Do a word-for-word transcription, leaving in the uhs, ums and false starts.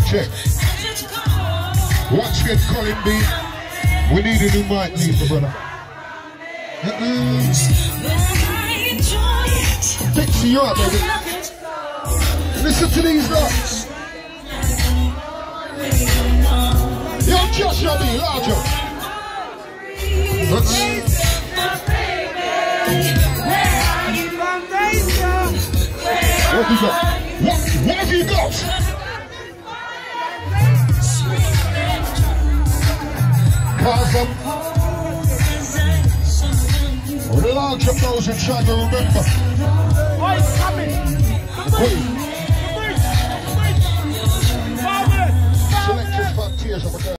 check. Once again, Colin B. We need a new mic, need my brother. Uh-uh. Fixing you up, baby. Listen to these lots. Yo, Josh, you'll be larger. Uh-uh. What have you got? What, what have you got? Cars up. Oh, the large up those who try to remember. Oh, it's coming. Selected for tears of a girl.